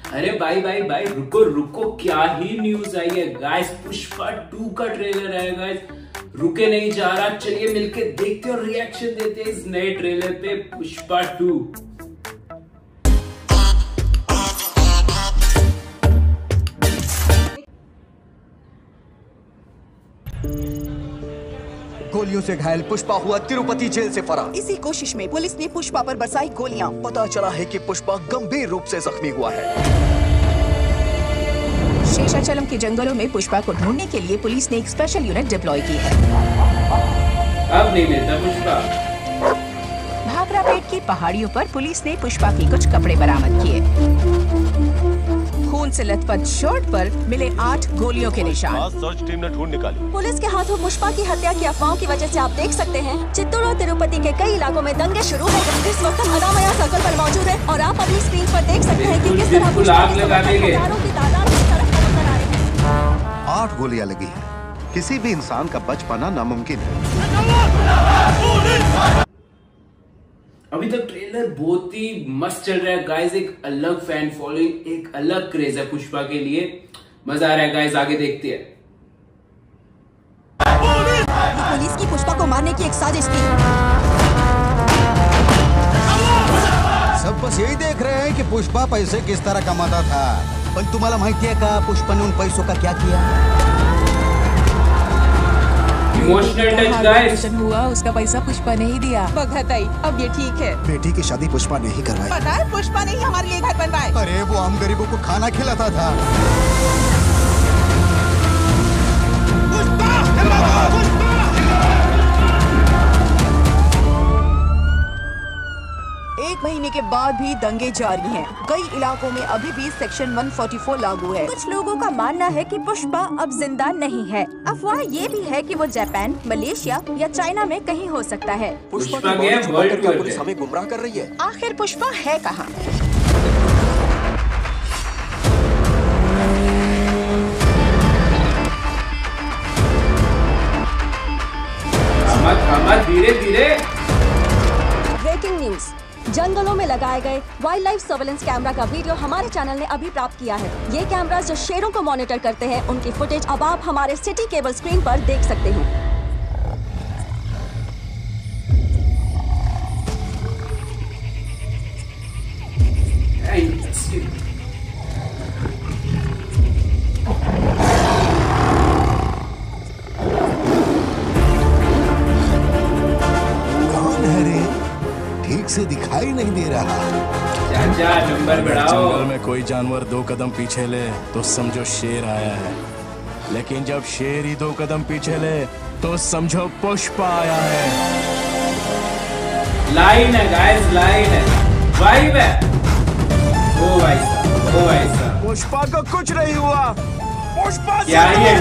अरे भाई भाई भाई रुको रुको, क्या ही न्यूज आई है गाइस। पुष्पा 2 का ट्रेलर है गाइस, रुके नहीं जा रहा। चलिए मिलके देखते और रिएक्शन देते हैं इस नए ट्रेलर पे, पुष्पा 2। गोलियों से घायल पुष्पा हुआ तिरुपति जेल से फरार। इसी कोशिश में पुलिस ने पुष्पा पर बरसाई गोलियां। पता चला है कि पुष्पा गंभीर रूप से जख्मी हुआ है। शेषाचलम के जंगलों में पुष्पा को ढूंढने के लिए पुलिस ने एक स्पेशल यूनिट डिप्लॉय की है। अब नहीं मिलता पुष्पा। भाखरापेट की पहाड़ियों पर पुलिस ने पुष्पा के कुछ कपड़े बरामद किए। खून से लथपथ शर्ट पर मिले 8 गोलियों के निशान। सर्च टीम ने ढूंढ निकाली। पुलिस के हाथों पुष्पा की हत्या की अफवाहों की वजह से आप देख सकते हैं चित्तूर और तिरुपति के कई इलाकों में दंगे शुरू है। इस वक्त हम अनामया सर्कल पर मौजूद हैं और आप अपनी स्क्रीन पर देख सकते हैं कि किस तरह पुष्पा के हजारों की तादाद में सड़क पर नजर आ रहे हैं। 8 गोलियां लगी हैं। किसी भी इंसान का बच पाना नामुमकिन है। अभी तक ट्रेलर बहुत ही मस्त चल रहा है गाइस। एक अलग फैन फॉलोइंग, एक अलग क्रेज है पुष्पा के लिए। मजा आ रहा है गाइस, आगे देखते हैं। पुलिस की पुष्पा को मारने की एक साजिश थी। सब बस यही देख रहे हैं कि पुष्पा पैसे किस तरह कमाता था। पण तुम्हाला माहिती आहे का पुष्पाने उन पैसों का क्या किया? Emotional touch guys. हुआ उसका पैसा पुष्पा ने ही दिया। बघताई, अब ये ठीक है। बेटी की शादी पुष्पा ने ही करवाई। पता है पुष्पा ने ही हमारे लिए घर बनवाए। अरे वो हम गरीबों को खाना खिलाता था। एक महीने के बाद भी दंगे जारी हैं। कई इलाकों में अभी भी सेक्शन 144 लागू है। कुछ लोगों का मानना है कि पुष्पा अब जिंदा नहीं है। अफवाह ये भी है कि वो जापान, मलेशिया या चाइना में कहीं हो सकता है। पुष्पा पुष्पा की गया मौत छुपाकर वर्ल्ड क्या टूर पुलिस पे। हमें गुमराह कर रही है? आखिर पुष्पा है कहाँ? धीरे धीरे। ब्रेकिंग न्यूज, जंगलों में लगाए गए वाइल्ड लाइफ सर्वेलेंस कैमरा का वीडियो हमारे चैनल ने अभी प्राप्त किया है। ये कैमरा जो शेरों को मॉनिटर करते हैं, उनकी फुटेज अब आप हमारे सिटी केबल स्क्रीन पर देख सकते हैं। ठीक से दिखाई नहीं दे रहा। चाचा नंबर बढ़ाओ। जंगल में कोई जानवर 2 कदम पीछे ले तो समझो शेर आया है, लेकिन जब शेर ही 2 कदम पीछे ले तो समझो पुष्पा आया है। लाइन है गाइस, लाइन है, वाइब है। ओ भाई साहब, ओ भाई साहब, पुष्पा को कुछ नहीं हुआ। पुष्पा क्या ये?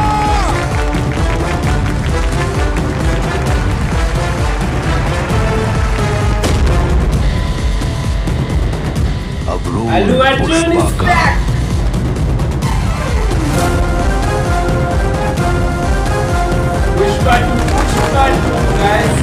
अब रोल अल्लू अर्जुन पुष्पा is का। back। पुष्पा 2 गाइस।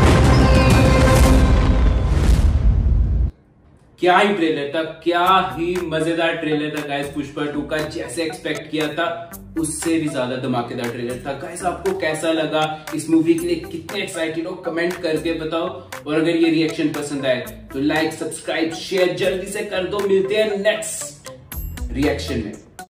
क्या ही ट्रेलर था, क्या ही मजेदार ट्रेलर था गाइस। पुष्पा 2 का जैसे एक्सपेक्ट किया था उससे भी ज्यादा धमाकेदार ट्रेलर था गाइस। आपको कैसा लगा? इस मूवी के लिए कितने एक्साइटेड हो कमेंट करके बताओ। और अगर ये रिएक्शन पसंद आए तो लाइक, सब्सक्राइब, शेयर जल्दी से कर दो। मिलते हैं नेक्स्ट रिएक्शन में।